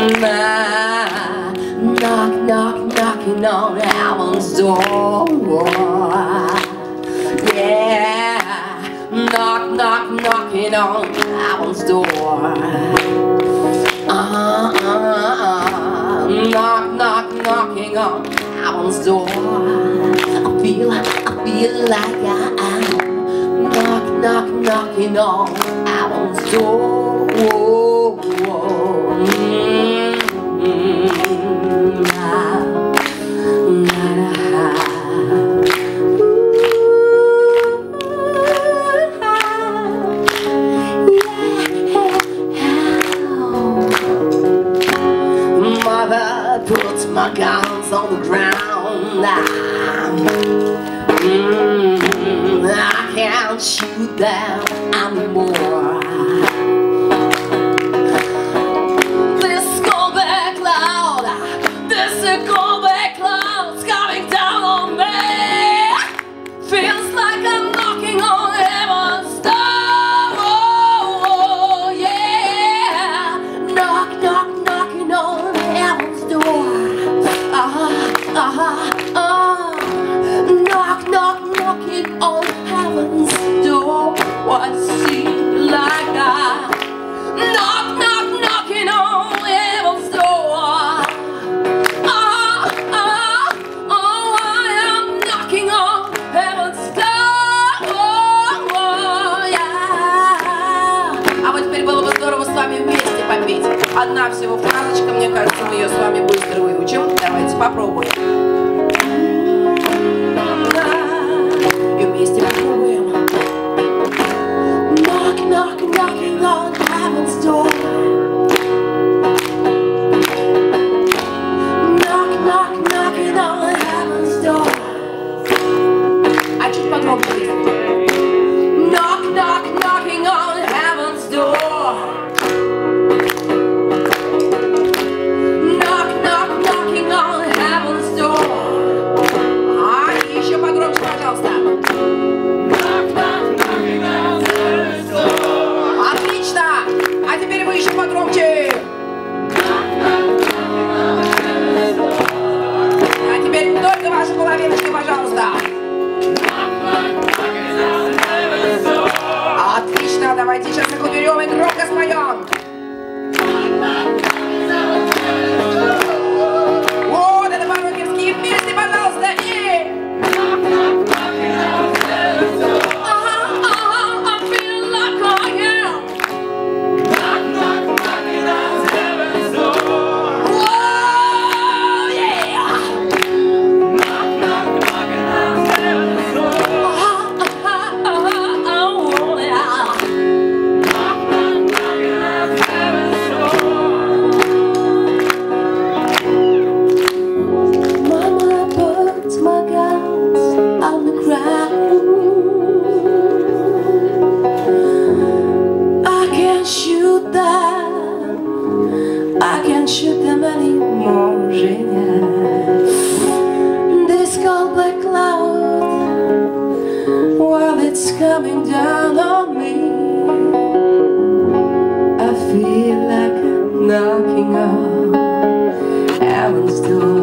Knocking on heaven's door. Yeah, knocking on heaven's door. Knocking on heaven's door. I feel like I'm knocking on heaven's door. Mother puts my guns on the ground. I can't shoot them anymore. This Goldberg cloud's coming down on me. Feels like I'm knocking on heaven's door. Oh, yeah, knocking on heaven's door. Knocking on heaven's door. What seems like I knocking on heaven's door. I am knocking on heaven's door. Yeah. А вот теперь было бы здорово с вами вместе попеть. Одна всего фразочка, мне кажется, мы ее с вами быстро выучим. Давайте попробуем. И вместе попробуем. Knocking on heaven's door. Knocking on heaven's door. А чуть погромче. Knocking on heaven's door. Knocking on heaven's door. А еще погромче, пожалуйста. Отлично! А теперь вы еще погромче! А теперь только ваши половиночки, пожалуйста! Отлично! Давайте сейчас их уберем и громко споем! Вот это по-рокерски! Вместе, пожалуйста! И... I can't shoot them anymore, Женя. This cold black cloud, while it's coming down on me, I feel like I'm knocking on heaven's door.